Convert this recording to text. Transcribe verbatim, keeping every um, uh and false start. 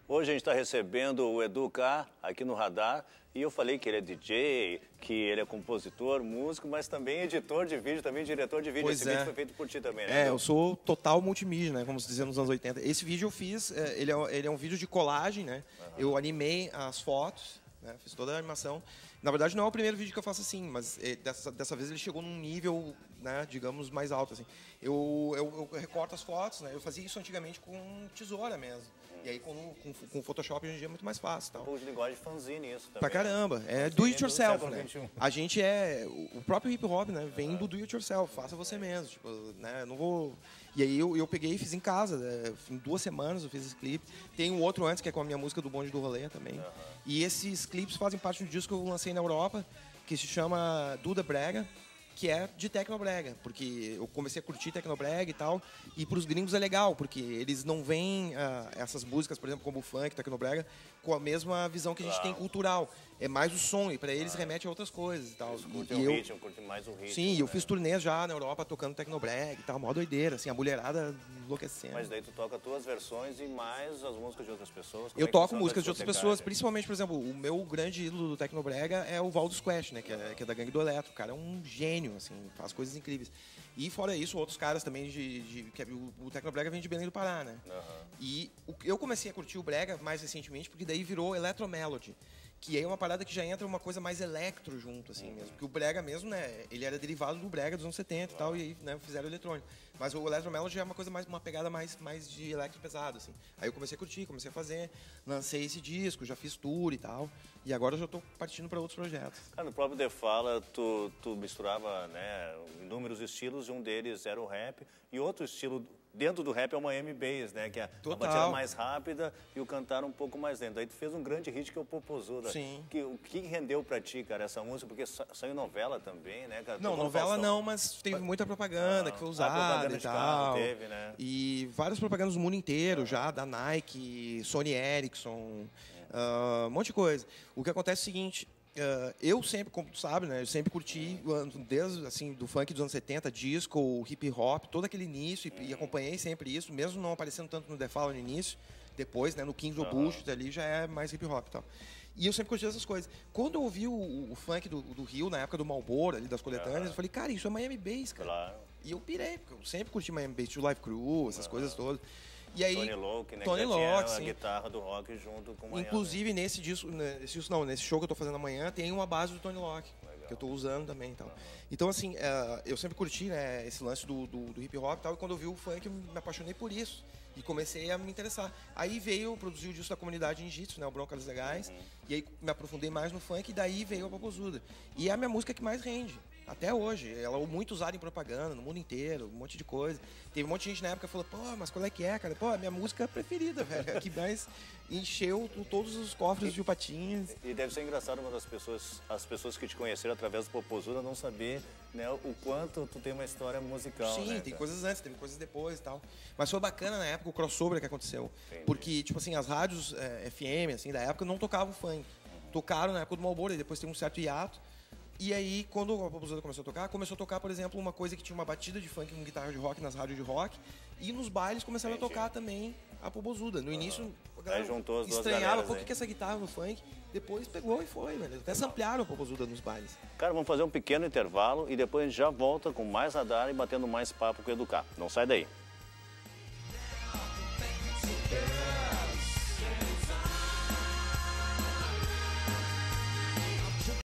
Hoje a gente está recebendo o Edu K aqui no Radar e eu falei que ele é D J, que ele é compositor, músico, mas também editor de vídeo, também diretor de vídeo. Pois Esse é. vídeo foi feito por ti também, né? É, eu sou total multimídia, né? Como se dizia nos anos oitenta. Esse vídeo eu fiz, é, ele, é, ele é um vídeo de colagem, né? Uhum. Eu animei as fotos, né? Fiz toda a animação. Na verdade, não é o primeiro vídeo que eu faço assim, mas é, dessa, dessa vez ele chegou num nível, né, digamos, mais alto. Assim. Eu, eu, eu recorto as fotos, né? Eu fazia isso antigamente com tesoura mesmo. E aí com o Photoshop hoje em dia é muito mais fácil. Tal. Um pouco de linguagem fanzine isso também. Pra caramba. É do it yourself, né? A gente é... O próprio hip hop, né? Vem uhum. do do it yourself. Faça você mesmo. Tipo, né? Não vou... E aí eu, eu peguei e fiz em casa. Né? Em duas semanas eu fiz esse clipe. Tem um outro antes, que é com a minha música do Bonde do Rolê também. Uhum. E esses clipes fazem parte do disco que eu lancei na Europa, que se chama Duda Brega, que é de Tecnobrega, porque eu comecei a curtir Tecnobrega e tal, e para os gringos é legal, porque eles não veem uh, essas músicas, por exemplo, como o funk, Tecnobrega, com a mesma visão que a gente claro. tem cultural. É mais o som, e para eles ah. remete a outras coisas e tal. Eles curtem e o eu, ritmo, curtem mais o ritmo. Sim, né? eu fiz turnês já na Europa tocando Tecnobrega e tal, mó doideira, assim, a mulherada enlouquecendo. Mas daí tu toca tuas versões e mais as músicas de outras pessoas? Como eu é toco músicas de outras pessoas, principalmente, por exemplo, o meu grande ídolo do Tecnobrega é o Valdo Squash, né, que é, que é da Gangue do Eletro. O cara é um gênio, assim, faz coisas incríveis. E fora isso, outros caras também de... de que o, o Tecnobrega vem de Belém do Pará, né? Uhum. E o, eu comecei a curtir o Brega mais recentemente, porque daí virou Electromelody. Que aí é uma parada que já entra uma coisa mais electro junto, assim, uhum. mesmo. Porque o Brega mesmo, né, ele era derivado do Brega dos anos setenta uhum. e tal, e aí, né, fizeram eletrônico. Mas o Electromelody é uma coisa mais, uma pegada mais, mais de electro pesado, assim. Aí eu comecei a curtir, comecei a fazer, lancei esse disco, já fiz tour e tal, e agora eu já tô partindo para outros projetos. Cara, no próprio The Fala, tu, tu misturava, né, inúmeros estilos, e um deles era o rap, e outro estilo dentro do rap é o Miami Bass, né, que é a batida mais rápida e o cantar um pouco mais lento. Aí tu fez um grande hit que é o Popozuda. Sim. Que, o que rendeu pra ti, cara, essa música? Porque saiu novela também, né, cara? Não, novela não, mas teve muita propaganda ah, que foi usada ah, propaganda e tal. De carro teve, né? E várias propagandas do mundo inteiro já, da Nike, Sony Ericsson, uh, um monte de coisa. O que acontece é o seguinte... Uh, eu sempre, como tu sabe, né, eu sempre curti, desde assim, do funk dos anos setenta, disco, hip hop, todo aquele início, e, e acompanhei sempre isso, mesmo não aparecendo tanto no The Fall no início, depois, né, no Kings of Bullshit ali já é mais hip hop e tal. E eu sempre curti essas coisas. Quando eu ouvi o, o funk do, do Rio, na época do Marlboro, ali das coletâneas, uhum. eu falei, cara, isso é Miami Bass, cara. Claro. E eu pirei, porque eu sempre curti Miami Bass, Two Live Crew, essas uhum. coisas todas. E aí, Tony Locke, né? Tony que Locke, tinha a guitarra do rock junto com o Miami. Inclusive, nesse disco, nesse disco não, nesse show que eu tô fazendo amanhã, tem uma base do Tony Locke, legal. Que eu tô usando também e tal. Uhum. Então, assim, uh, eu sempre curti, né, esse lance do, do, do hip hop e tal, e quando eu vi o funk, eu me apaixonei por isso. E comecei a me interessar. Aí veio produzir o disco da comunidade Ninjitsu, né, o Broncos Legais, uhum. e aí me aprofundei mais no funk, e daí veio a Popozuda. E é a minha música que mais rende. Até hoje. Ela é muito usada em propaganda, no mundo inteiro, um monte de coisa. Teve um monte de gente na época que falou, pô, mas qual é que é, cara? Pô, a minha música preferida, velho. A que mais encheu todos os cofres de Patinhas. E deve ser engraçado uma das pessoas, as pessoas que te conheceram através do Popozuda não saber, né, o quanto tu tem uma história musical. Sim, né, tem cara? coisas antes, teve coisas depois e tal. Mas foi bacana na época o crossover que aconteceu. Entendi. Porque, tipo assim, as rádios é, F M, assim, da época não tocavam funk. Uhum. Tocaram na época do Marlboro, e depois teve um certo hiato. E aí, quando a Popozuda começou a tocar, começou a tocar, por exemplo, uma coisa que tinha uma batida de funk com guitarra de rock nas rádios de rock. E nos bailes começaram Entendi. a tocar também a Popozuda. No início, a galera aí juntou as duas estranhava, por que, que essa guitarra no funk? Depois pegou e foi, velho. Até samplearam a Popozuda nos bailes. Cara, vamos fazer um pequeno intervalo e depois a gente já volta com mais Radar e batendo mais papo com o Edu K. Não sai daí.